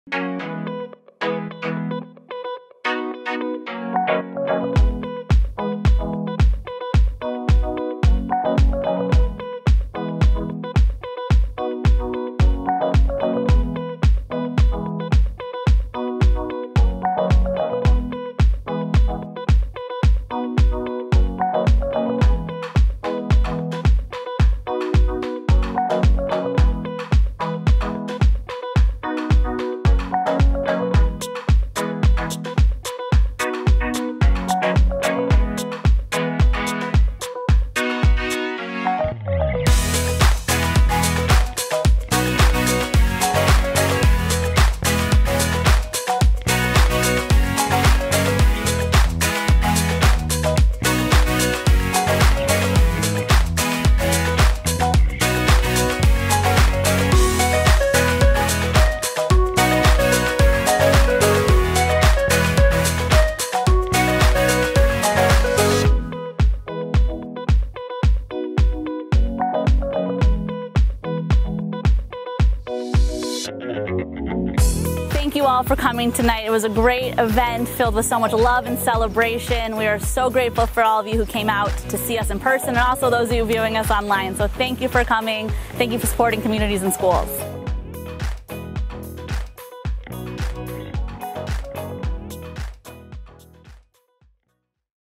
Thank you all for coming tonight. It was a great event filled with so much love and celebration. We are so grateful for all of you who came out to see us in person and also those of you viewing us online. So thank you for coming. Thank you for supporting communities and schools.